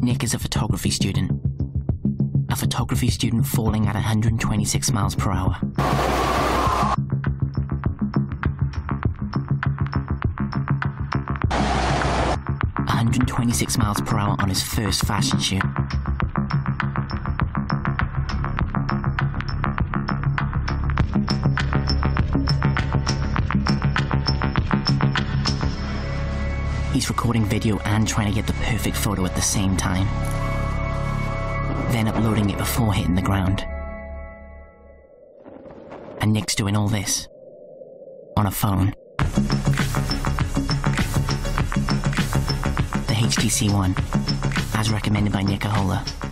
Nick is a photography student. A photography student falling at 126 miles per hour. .126 miles per hour on his first fashion shoot. He's recording video and trying to get the perfect photo at the same time, then uploading it before hitting the ground. And Nick's doing all this on a phone. The HTC One, as recommended by Jojola.